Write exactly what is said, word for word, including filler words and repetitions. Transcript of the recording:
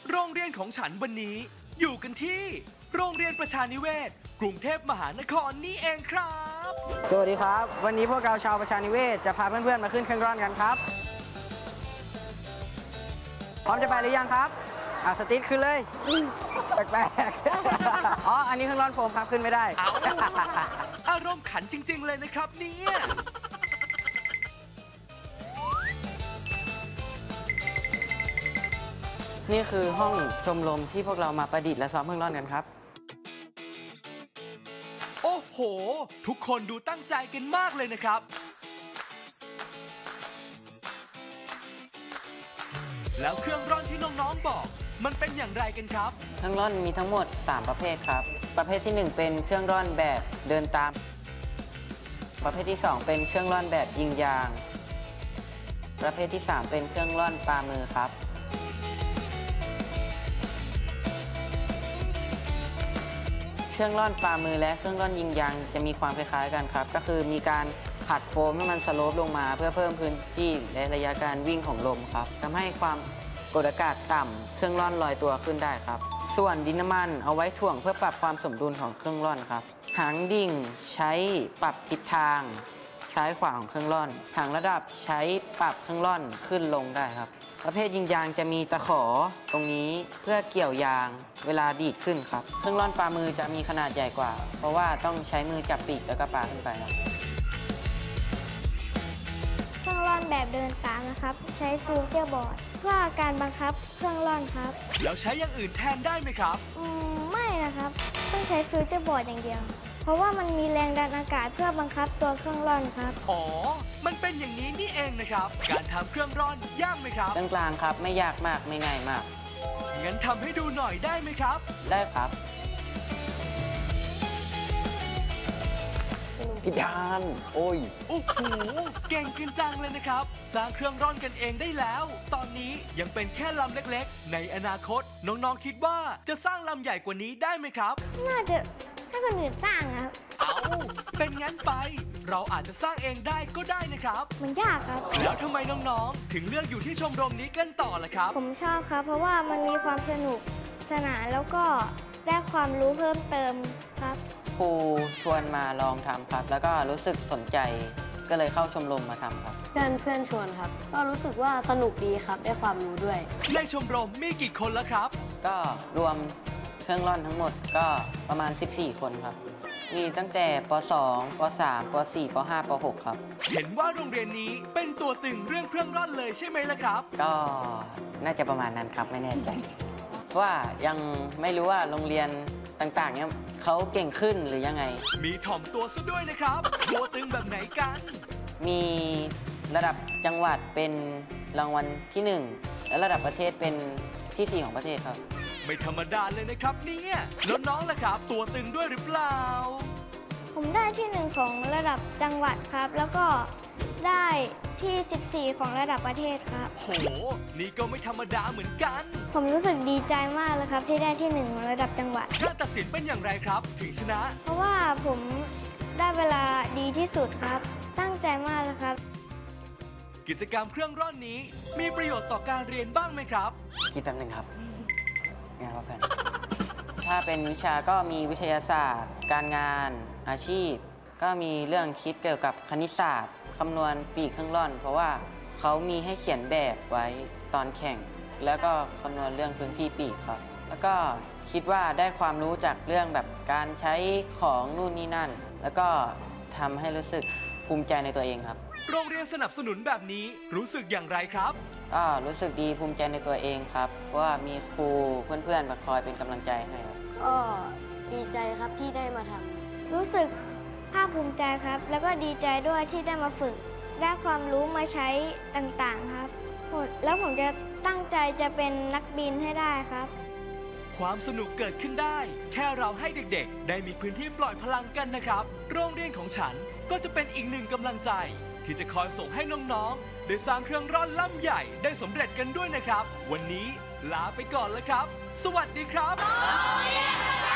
โรงเรียนของฉันวันนี้อยู่กันที่โรงเรียนประชานิเวศกรุงเทพมหานครนี่เองครับสวัสดีครับวันนี้พวกเราชาวประชานิเวศจะพาเพื่อนๆมาขึ้นเครื่องร่อนกันครับพร้อมจะไปหรือยังครับอ่ะสติ๊กขึ้นเลยแปลกๆอ๋ออันนี้เครื่องร่อนโฟมครับขึ้นไม่ได้เอาอารมณ์ขันจริงๆเลยนะครับเนี่ยนี่คือห้องชมรมที่พวกเรามาประดิษฐ์และซ้อมเครื่องร่อนกันครับโอ้โหทุกคนดูตั้งใจกันมากเลยนะครับแล้วเครื่องร่อนที่น้องๆบอกมันเป็นอย่างไรกันครับเครื่องร่อนมีทั้งหมดสามประเภทครับประเภทที่หนึ่งเป็นเครื่องร่อนแบบเดินตามประเภทที่สองเป็นเครื่องร่อนแบบยิงยางประเภทที่สามเป็นเครื่องร่อนปลามือครับเครื่องร่อนปลามือและเครื่องร่อนยิงยางจะมีความคล้ายๆกันครับก็คือมีการขัดโฟมให้มันสโลปลงมาเพื่อเพิ่มพื้นที่และระยะการวิ่งของลมครับทำให้ความกดอากาศต่ำเครื่องร่อนลอยตัวขึ้นได้ครับส่วนดินน้ำมันเอาไว้ถ่วงเพื่อปรับความสมดุลของเครื่องร่อนครับหางดิ่งใช้ปรับทิศทางซ้ายขวาของเครื่องร่อนหางระดับใช้ปรับเครื่องร่อนขึ้นลงได้ครับประเภทยิงยางจะมีตะขอตรงนี้เพื่อเกี่ยวยางเวลาดีดขึ้นครับเครื่องร่อนปลามือจะมีขนาดใหญ่กว่าเพราะว่าต้องใช้มือจับปีกแล้วก็ปลาขึ้นไปครับเครื่องร่อนแบบเดินตามนะครับใช้ฟิวเจอร์บอร์ดเพื่อการบังคับเครื่องร่อนครับแล้วใช้อย่างอื่นแทนได้ไหมครับอืมไม่นะครับต้องใช้ฟิวเจอร์บอร์ดอย่างเดียวเพราะว่ามันมีแรงดันอากาศเพื่อบังคับตัวเครื่องร่อนครับอ๋อมันเป็นอย่างนี้นี่เองนะครับการทำเครื่องร่อนยากไหมครับกลางๆครับไม่ยากมากไม่ง่ายมากงั้นทำให้ดูหน่อยได้ไหมครับได้ครับพี่ดานโอ้ยโอ้โหเก่งกันจังเลยนะครับสร้างเครื่องร่อนกันเองได้แล้วตอนนี้ยังเป็นแค่ลำเล็กๆในอนาคตน้องๆคิดว่าจะสร้างลำใหญ่กว่านี้ได้ไหมครับน่าจะให้คนอื่นสร้างครับเอาเป็นงั้นไปเราอาจจะสร้างเองได้ก็ได้นะครับมันยากครับแล้วทำไมน้องๆถึงเลือกอยู่ที่ชมรมนี้กันต่อล่ะครับผมชอบครับเพราะว่ามันมีความสนุกสนานแล้วก็ได้ความรู้เพิ่มเติมครับครูชวนมาลองทำครับแล้วก็รู้สึกสนใจก็เลยเข้าชมรมมาทำครับเพื่อนเพื่อนชวนครับก็รู้สึกว่าสนุกดีครับได้ความรู้ด้วยในชมรมมีกี่คนแล้วครับก็รวมเครื่องร่อนทั้งหมดก็ประมาณสิบสี่คนครับมีตั้งแต่ป สอง ป สาม ป สี่ ป ห้า ป หก ครับเห็นว่าโรงเรียนนี้เป็นตัวตึงเรื่องเครื่องร่อนเลยใช่ไหมล่ะครับก็น่าจะประมาณนั้นครับไม่แน่ใจว่ายังไม่รู้ว่าโรงเรียนต่างๆเนี่ยเขาเก่งขึ้นหรือยังไงมีถ่อมตัวซะด้วยนะครับตัวตึงแบบไหนกันมีระดับจังหวัดเป็นรางวัลที่หนึ่งและระดับประเทศเป็นที่สี่ของประเทศครับไม่ธรรมดาเลยนะครับเนี่ยแล้วน้องล่ะครับตัวตึงด้วยหรือเปล่าผมได้ที่หนึ่งของระดับจังหวัดครับแล้วก็ได้ที่สิบสี่ของระดับประเทศครับโหนี่ก็ไม่ธรรมดาเหมือนกันผมรู้สึกดีใจมากเลยครับที่ได้ที่หนึ่งของระดับจังหวัดการตัดสินเป็นอย่างไรครับถึงชนะเพราะว่าผมได้เวลาดีที่สุดครับตั้งใจมากเลยครับกิจกรรมเครื่องร่อนนี้มีประโยชน์ต่อการเรียนบ้างไหมครับคิดแป๊บนึงครับงานว่าแผนถ้าเป็นวิชาก็มีวิทยาศาสตร์ การงานอาชีพก็มีเรื่องคิดเกี่ยวกับคณิตศาสตร์คำนวณปีกเครื่องร่อนเพราะว่าเขามีให้เขียนแบบไว้ตอนแข่งแล้วก็คำนวณเรื่องพื้นที่ปีกครับแล้วก็คิดว่าได้ความรู้จากเรื่องแบบการใช้ของนู่นนี่นั่นแล้วก็ทำให้รู้สึกภูมิใจในตัวเองครับโรงเรียนสนับสนุนแบบนี้รู้สึกอย่างไรครับก็รู้สึกดีภูมิใจในตัวเองครับเพราะว่ามีครูเพื่อนๆมาคอยเป็นกำลังใจให้ครับก็ดีใจครับที่ได้มาทำรู้สึกภาคภูมิใจครับแล้วก็ดีใจด้วยที่ได้มาฝึกได้ความรู้มาใช้ต่างๆครับแล้วผมจะตั้งใจจะเป็นนักบินให้ได้ครับความสนุกเกิดขึ้นได้แค่เราให้เด็กๆได้มีพื้นที่ปล่อยพลังกันนะครับโรงเรียนของฉันก็จะเป็นอีกหนึ่งกำลังใจที่จะคอยส่งให้น้องๆได้สร้างเครื่องร่อนล่ำใหญ่ได้สำเร็จกันด้วยนะครับวันนี้ลาไปก่อนแล้วครับสวัสดีครับ